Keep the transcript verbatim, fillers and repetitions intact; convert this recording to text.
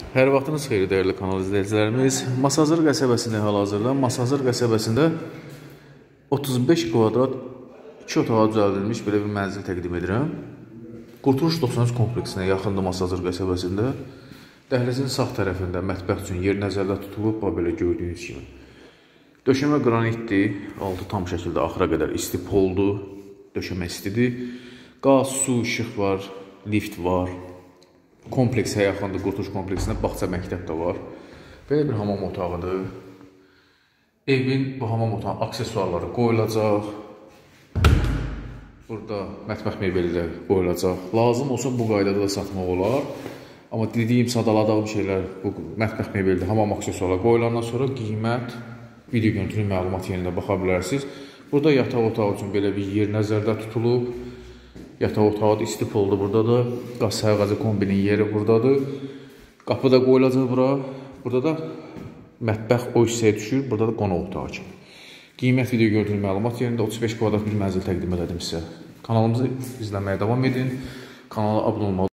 Hər vaxtınız xeyir, dəyərli kanal izləyicilərimiz. Masazır qəsəbəsində hal-hazırda, Masazır qəsəbəsində otuz beş kvadrat iki otağa düzəldilmiş belə bir mənzil təqdim edirəm. Qurtuluş doxsan üç kompleksinə yaxındır Masazır qəsəbəsində. Dəhlizin sağ tərəfində mətbəx üçün yer nəzərdə tutulub, belə gördüyünüz kimi. Döşəmə qranitdir, altı tam şəkildə axıra qədər isti poldur, döşəmə istidir. Qaz, su, işıq var, lift var. Kompleksə yaxındır, Qurtuluş kompleksində bağça məktəb də var. Belə bir hamam otağıdır. Evin bu hamam otağının aksesuarları qoyulacaq. Burada mətbəx mebelləri qoyulacaq. Lazım olsa bu qaydada da satmaq olar. Amma dediyim, sadaladığım şeylər bu mətbəx mebeldir, hamam aksesuarları qoyulandan sonra qiymət, video görüntülü məlumat yerində baxa bilərsiniz. Burada yataq otağı üçün belə bir yer nəzərdə tutulub. Yataq otağı da isti poldur burada da. Qaz sayğacı kombinin yeri buradadır. Qapı da qoyulacaq bura. Burada da mətbəx o hissəyə düşür. Burada da qonaq otağı kimi. Qiymət video görüntülü məlumat yerində otuz beş kvadrat bir mənzil təqdim edim sizə. Kanalımızı izləməyə davam edin. Kanala abunə olmalı.